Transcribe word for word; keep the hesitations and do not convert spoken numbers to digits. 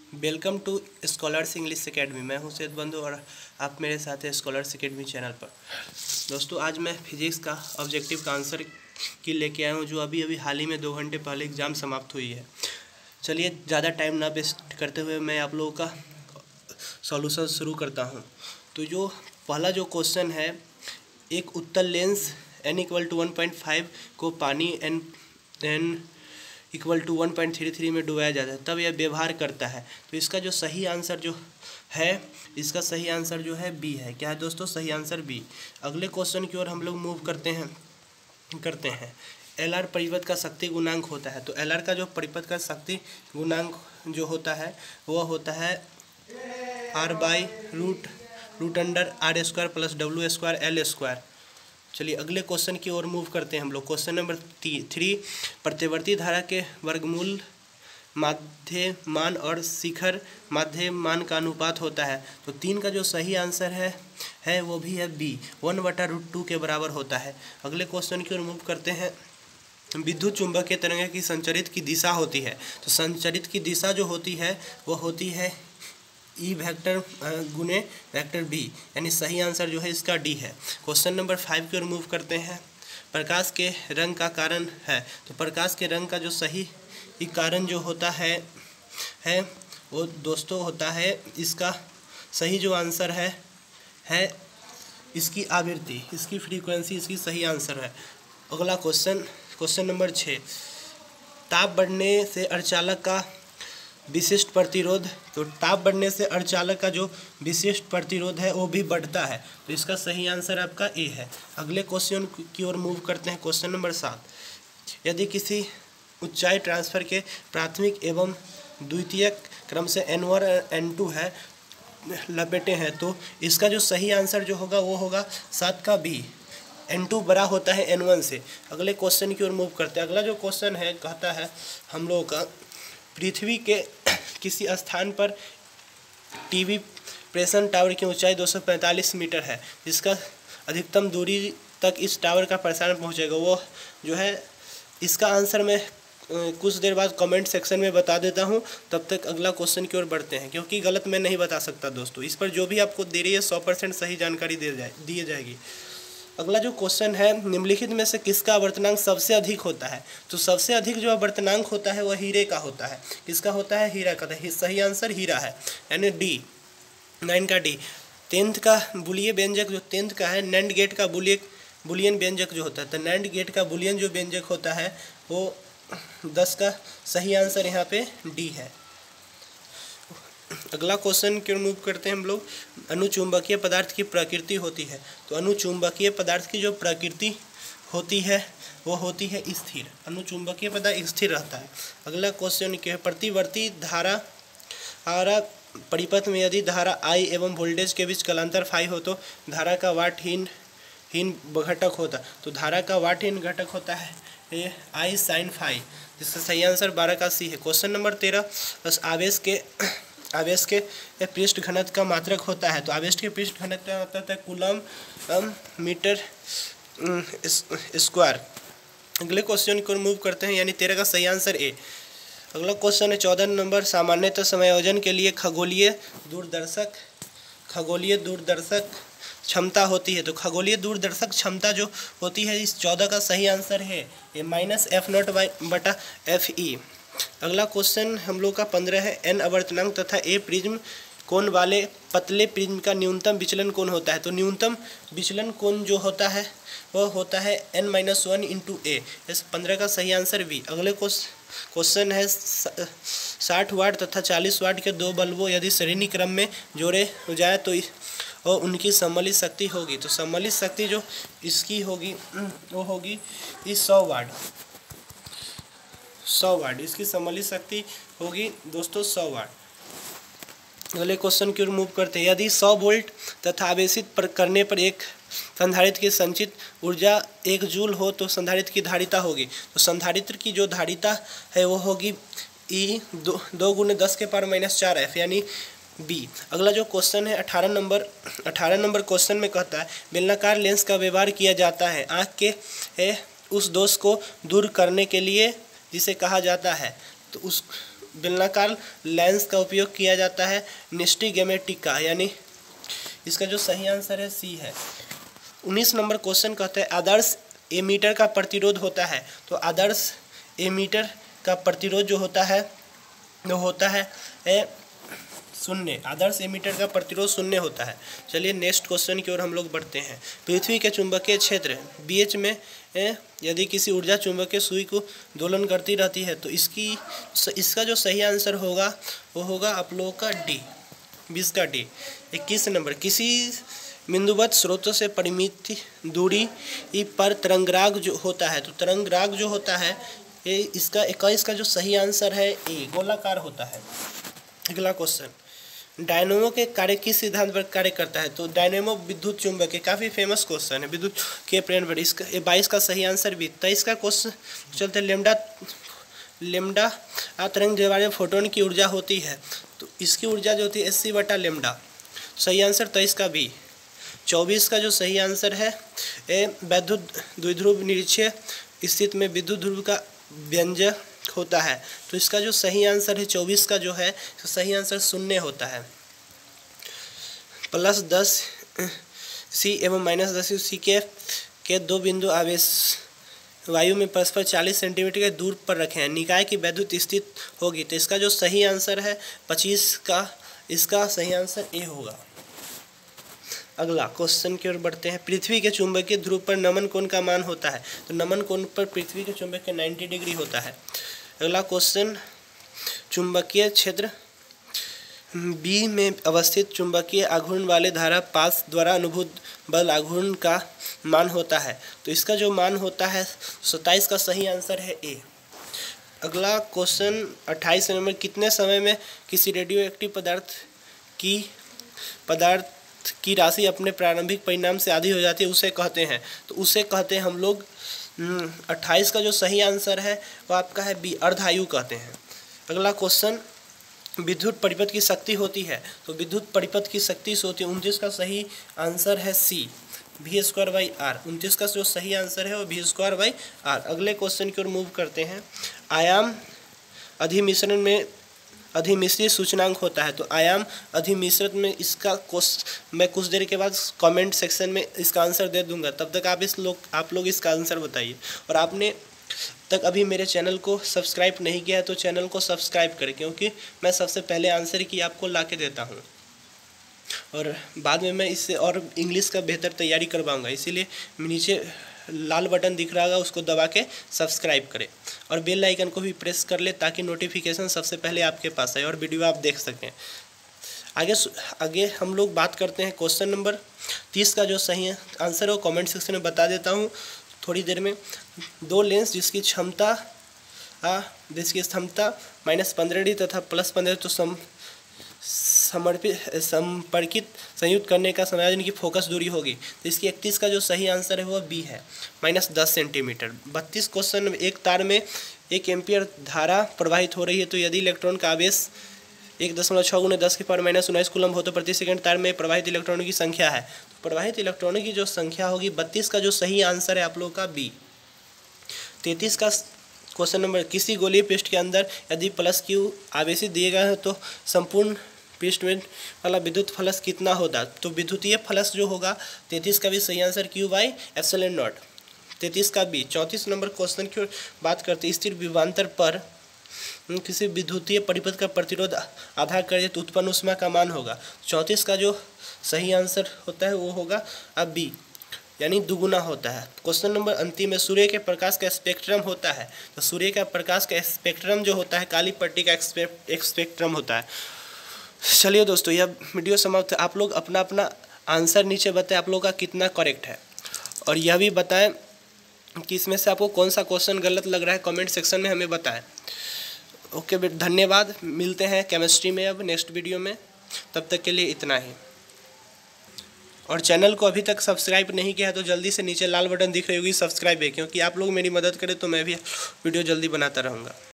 Welcome to Scholars English Academy. मैं हूं सैयद बंधु और आप मेरे साथ हैं स्कॉलर्स एकेडमी चैनल पर। दोस्तों, आज मैं फिजिक्स का ऑब्जेक्टिव का आंसर की लेके आया हूं, जो अभी अभी हाल ही में दो घंटे पहले एग्ज़ाम समाप्त हुई है। चलिए, ज़्यादा टाइम ना वेस्ट करते हुए मैं आप लोगों का सॉल्यूशन शुरू करता हूं। तो जो पहला जो क्वेश्चन है, एक उत्तल lens n equal to one point five को पानी n n equal to one point three three में डुबाया जाता है, तब यह व्यवहार करता है। तो इसका जो सही आंसर जो है, इसका सही आंसर जो है बी है। क्या है दोस्तों? सही आंसर बी। अगले क्वेश्चन की ओर हम लोग मूव करते हैं करते हैं एल आर परिपथ का शक्ति गुणांक होता है। तो एल आर का जो परिपथ का शक्ति गुणांक जो होता है वह होता है r by root root under r square plus डब्ल्यू स्क्वायर एल स्क्वायर। चलिए, अगले क्वेश्चन की ओर मूव करते हैं हम लोग। क्वेश्चन नंबर थ्री, प्रतिवर्ती धारा के वर्गमूल माध्यमान और शिखर माध्यमान का अनुपात होता है। तो तीन का जो सही आंसर है है वो भी है बी, वन बटा रूट टू के बराबर होता है। अगले क्वेश्चन की ओर मूव करते हैं। विद्युत चुंबकीय तरंग की संचरित की दिशा होती है। तो संचरित की दिशा जो होती है वो होती है ई वेक्टर गुने वेक्टर बी, यानी सही आंसर जो है इसका डी है। क्वेश्चन नंबर फाइव की ओर मूव करते हैं। प्रकाश के रंग का कारण है। तो प्रकाश के रंग का जो सही कारण जो होता है है वो दोस्तों होता है, इसका सही जो आंसर है है इसकी आवृत्ति, इसकी फ्रीक्वेंसी, इसकी सही आंसर है। अगला क्वेश्चन क्वेश्चन नंबर छः, ताप बढ़ने से अर्धचालक का विशिष्ट प्रतिरोध। तो ताप बढ़ने से अर्धचालक का जो विशिष्ट प्रतिरोध है वो भी बढ़ता है। तो इसका सही आंसर आपका ए है। अगले क्वेश्चन की ओर मूव करते हैं। क्वेश्चन नंबर सात, यदि किसी ऊंचाई ट्रांसफर के प्राथमिक एवं द्वितीयक क्रम से एन वन एन टू है लपेटे हैं, तो इसका जो सही आंसर जो होगा वो होगा सात का बी, एन टू बड़ा होता है एन वन से। अगले क्वेश्चन की ओर मूव करते हैं। अगला जो क्वेश्चन है कहता है हम लोगों का, पृथ्वी के किसी स्थान पर टीवी प्रेषण टावर की ऊंचाई दो सौ पैंतालीस मीटर है, जिसका अधिकतम दूरी तक इस टावर का प्रसारण पहुंचेगा, वो जो है इसका आंसर मैं कुछ देर बाद कमेंट सेक्शन में बता देता हूं। तब तक अगला क्वेश्चन की ओर बढ़ते हैं, क्योंकि गलत मैं नहीं बता सकता दोस्तों। इस पर जो भी आपको दे रही है सौ परसेंट सही जानकारी दे जाए दी जाएगी। अगला जो क्वेश्चन है, निम्नलिखित में से किसका आवर्तनांक सबसे अधिक होता है। तो सबसे अधिक जो आवर्तनांक होता है वह हीरे का होता है। किसका होता है? हीरा का। सही आंसर हीरा है, यानी डी, नाइन का डी। टेंथ का बुलियन व्यंजक जो टेंथ का है, नैंड गेट का बुलियन बुलियन व्यंजक जो होता है, तो नैंड गेट का बुलियन जो व्यंजक होता है वो दस का सही आंसर यहाँ पे डी है। अगला क्वेश्चन की ओर मूव करते हैं हम लोग। अनुचुंबकीय पदार्थ की प्रकृति होती है। तो अनुचुंबकीय पदार्थ की जो प्रकृति होती है वो होती है स्थिर। अनुचुंबकीय पदार्थ स्थिर रहता है। अगला क्वेश्चन क्या है, प्रतिवर्ती धारा धारा परिपथ में यदि धारा आई एवं वोल्टेज के बीच कलांतर फाई हो तो धारा का वाटहीन हीन घटक होता। तो धारा का वाटहीन घटक होता है ये आई साइन फाई, जिसका सही आंसर बारह का सी है। क्वेश्चन नंबर तेरह, बस आवेश के आवेश के पृष्ठ घनत्व का मात्रक होता है। तो आवेश के पृष्ठ घनत्व का होता है कूलम मीटर स्क्वायर। अगले क्वेश्चन को मूव करते हैं, यानी तेरह का सही आंसर ए। अगला क्वेश्चन है चौदह नंबर, सामान्यतः समायोजन के लिए खगोलीय दूरदर्शक खगोलीय दूरदर्शक क्षमता होती है। तो खगोलीय दूरदर्शक क्षमता जो होती है, इस चौदह का सही आंसर है a minus f not by बटा एफ ई। अगला क्वेश्चन हम लोग का पंद्रह है, एन आवर्तनांक तथा ए प्रिज्म कोण वाले पतले प्रिज्म का न्यूनतम विचलन कोण होता है। तो न्यूनतम विचलन कोण जो होता है वह होता है n minus one into a. इस पंद्रह का सही आंसर बी। अगले क्वेश्चन है, साठ वाट तथा चालीस वाट के दो बल्बों यदि श्रेणी क्रम में जोड़े हो जाए तो और उनकी सम्मिलित शक्ति होगी। तो सम्मिलित शक्ति जो इसकी होगी वो होगी इस सौ वाट सौ वाट इसकी सम्मिलित शक्ति होगी दोस्तों सौ वाट। अगले क्वेश्चन की ओर मूव करते हैं। यदि सौ वोल्ट तथा आवेशित पर करने पर एक संधारित्र की संचित ऊर्जा एक जूल हो तो संधारित्र की धारिता होगी। तो संधारित्र की जो धारिता है वो होगी ई दो दो गुने दस के पावर माइनस चार एफ, यानी बी। अगला जो क्वेश्चन है अठारह नंबर अठारह नंबर क्वेश्चन में कहता है, बेलनाकार लेंस का व्यवहार किया जाता है आँख के है उस दोष को दूर करने के लिए जिसे कहा जाता है। तो उस बेलनाकार लेंस का उपयोग किया जाता है निस्टिगमेटिक का, यानी इसका जो सही आंसर है सी है। उन्नीस नंबर क्वेश्चन कहते हैं आदर्श एमीटर का प्रतिरोध होता है। तो आदर्श एमीटर का प्रतिरोध जो होता है वो होता है ए, शून्य। आदर्श एमीटर का प्रतिरोध शून्य होता है। चलिए नेक्स्ट क्वेश्चन की ओर हम लोग बढ़ते हैं। पृथ्वी के चुंबकीय क्षेत्र बीएच में ए, यदि किसी ऊर्जा चुंबकीय सुई को दोलन करती रहती है तो इसकी इसका जो सही आंसर होगा वो होगा आप लोगों का डी, बीस का डी। इक्कीस नंबर किसी बिंदुवत स्रोतों से परिमित दूरी पर तरंगराग जो होता है, तो तरंगराग जो होता है ये इसका इक्कीस का जो सही आंसर है ए, गोलाकार होता है। अगला क्वेश्चन डायनेमो के कार्य किस सिद्धांत पर कार्य करता है। तो डायनेमो विद्युत चुंबक है, काफ़ी फेमस क्वेश्चन है विद्युत के प्रेरण पर। इसका बाईस का सही आंसर भी। तेईस का क्वेश्चन चलते लेमडा लेमडा तरंग दीवार में फोटोन की ऊर्जा होती है, तो इसकी ऊर्जा जो होती है अस्सी बटा लेमडा। सही आंसर तेईस का बी। चौबीस का जो सही आंसर है ए वैद्युत द्विध्रुव निरीक्षीय स्थिति में विद्युत ध्रुव का व्यंजक होता है, तो इसका जो सही आंसर है चौबीस का जो है तो सही आंसर शून्य होता है। प्लस दस सी एवं माइनस दस सी के के दो बिंदु आवेश वायु में परस्पर चालीस सेंटीमीटर के दूर पर रखे हैं, निकाय की वैद्युत स्थिति होगी, तो इसका जो सही आंसर है पच्चीस का, इसका सही आंसर ए होगा। अगला क्वेश्चन की ओर बढ़ते हैं। पृथ्वी के चुंबकीय ध्रुव पर नमन कोण का मान होता है, तो नमन कोण पर पृथ्वी के चुंबक के नब्बे डिग्री होता है। अगला क्वेश्चन चुंबकीय क्षेत्र बी में अवस्थित चुंबकीय आघूर्ण वाले धारा पास द्वारा अनुभूत बल आघूर्ण का मान होता है, तो इसका जो मान होता है सत्ताईस का सही आंसर है ए। अगला क्वेश्चन अट्ठाईस नंबर कितने समय में किसी रेडियो एक्टिव पदार्थ की पदार्थ की राशि अपने प्रारंभिक परिणाम से आधी हो जाती है उसे कहते हैं, तो उसे कहते हैं हम लोग अट्ठाईस का जो सही आंसर है वो आपका है बी, अर्धायु कहते हैं। अगला क्वेश्चन विद्युत परिपथ की शक्ति होती है, तो विद्युत परिपथ की शक्ति से होती है उनतीस का सही आंसर है c, v square by r. उनतीस का जो सही आंसर है वो वी स्क्वायर बाई आर। अगले क्वेश्चन की ओर मूव करते हैं। आयाम अधिमिश्रण में अधिमिश्रित सूचनांक होता है, तो आयाम अधिमिश्रित में इसका क्वेश्चन मैं कुछ देर के बाद कमेंट सेक्शन में इसका आंसर दे दूंगा, तब तक आप इस लोग आप लोग इसका आंसर बताइए। और आपने तक अभी मेरे चैनल को सब्सक्राइब नहीं किया है तो चैनल को सब्सक्राइब करें, क्योंकि मैं सबसे पहले आंसर की आपको ला के देता हूँ और बाद में मैं इससे और इंग्लिश का बेहतर तैयारी करवाऊँगा। इसीलिए नीचे लाल बटन दिख रहा होगा उसको दबा के सब्सक्राइब करें और बेल आइकन को भी प्रेस कर ले ताकि नोटिफिकेशन सबसे पहले आपके पास आए और वीडियो आप देख सकें। आगे आगे हम लोग बात करते हैं क्वेश्चन नंबर तीस का जो सही आंसर है वो कमेंट सेक्शन में बता देता हूँ थोड़ी देर में। दो लेंस जिसकी क्षमता जिसकी क्षमता माइनस पंद्रह डी तथा प्लस पंद्रह तो सम समर्पित संपर्कित संयुक्त करने का समायोजन की फोकस दूरी होगी, तो इसकी इकतीस का जो सही आंसर है वो बी है, माइनस दस सेंटीमीटर। बत्तीस क्वेश्चन में एक तार में एक एम्पियर धारा प्रवाहित हो रही है, तो यदि इलेक्ट्रॉन का आवेश एक दशमलव छः गुने दस के पावर माइनस उन्नीस कूलम हो तो प्रति सेकंड तार में प्रवाहित इलेक्ट्रॉनों की संख्या है, तो प्रवाहित इलेक्ट्रॉनों की जो संख्या होगी बत्तीस का जो सही आंसर है आप लोगों का बी। तैंतीस का क्वेश्चन नंबर किसी गोलीय पृष्ठ के अंदर यदि प्लस क्यू आवेशित दिए गए हैं तो संपूर्ण पृष्ठ में वाला विद्युत फलस कितना होगा, तो विद्युतीय फलस जो होगा तैंतीस का भी सही answer q by epsilon not, तैंतीस का बी। चौंतीस नंबर क्वेश्चन की बात करते हैं स्थिर विभवांतर पर किसी विद्युतीय परिपथ का प्रतिरोध आधा कर तो उत्पन्न ऊष्मा का मान होगा, चौंतीस का जो सही आंसर होता है वो होगा अब बी, यानी दुगुना होता है। क्वेश्चन नंबर अंतिम में सूर्य के प्रकाश का स्पेक्ट्रम होता है, तो सूर्य का प्रकाश का स्पेक्ट्रम जो होता है काली पट्टी का एक स्पेक्ट्रम होता है। चलिए दोस्तों यह वीडियो समाप्त है। आप लोग अपना अपना आंसर नीचे बताएं आप लोग का कितना करेक्ट है और यह भी बताएं कि इसमें से आपको कौन सा क्वेश्चन गलत लग रहा है, कमेंट सेक्शन में हमें बताएं। ओके धन्यवाद, मिलते हैं केमिस्ट्री में अब नेक्स्ट वीडियो में, तब तक के लिए इतना ही। और चैनल को अभी तक सब्सक्राइब नहीं किया है तो जल्दी से नीचे लाल बटन दिख रही होगी सब्सक्राइब है, क्योंकि आप लोग मेरी मदद करें तो मैं भी वीडियो जल्दी बनाता रहूँगा।